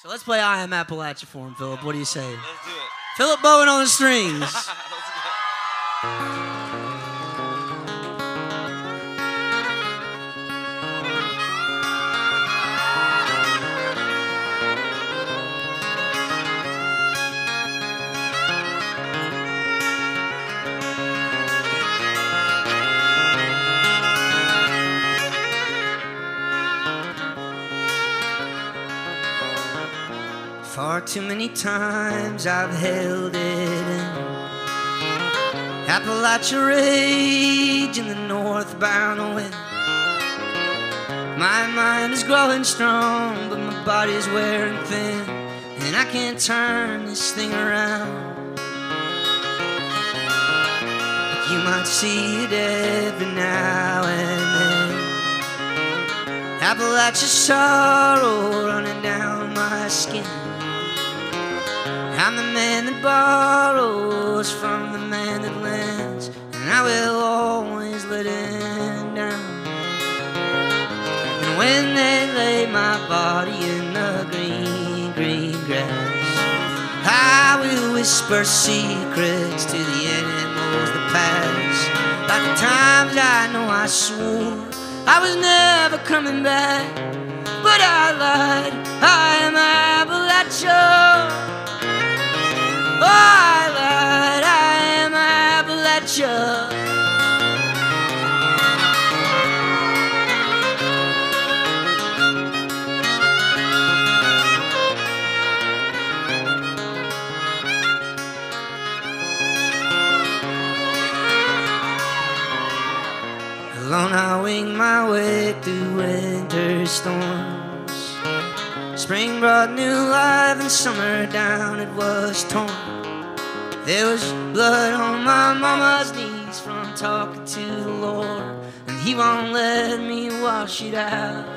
So let's play I Am Appalachia for him, Philip. What do you say? Let's do it. Philip Bowen on the strings. Let's go. Far too many times I've held it in. Appalachia rage in the northbound wind. My mind is growing strong, but my body's wearing thin, and I can't turn this thing around. But you might see it every now and then. Appalachia sorrow running down my skin. I'm the man that borrows from the man that lends, and I will always let him down. And when they lay my body in the green, green grass, I will whisper secrets to the animals that pass. Like the times I know I swore I was never coming back, but I lied. I am Appalachia. Oh, I lied, I am Appalachia. Alone I wing my way through winter storms. Spring brought new life and summer down it was torn. There was blood on my mama's knees from talking to the Lord, and he won't let me wash it out.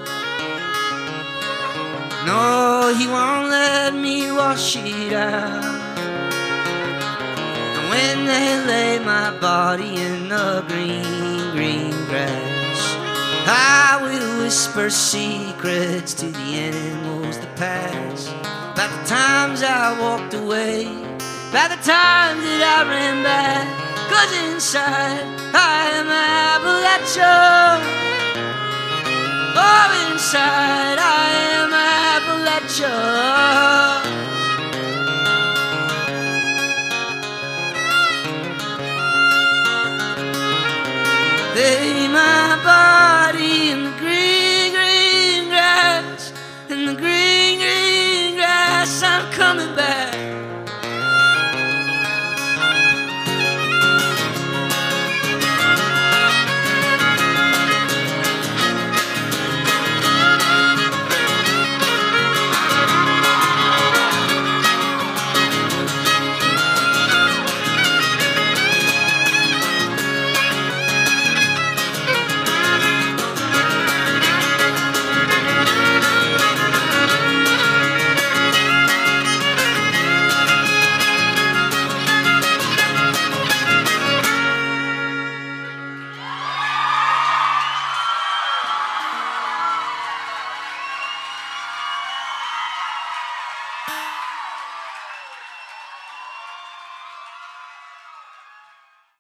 No, he won't let me wash it out. And when they lay my body in the green, green grass, I will whisper secrets to the animals that pass. About the times I walked away, about the times that I ran back, 'cause inside I am Appalachia. Oh, inside I am Appalachia.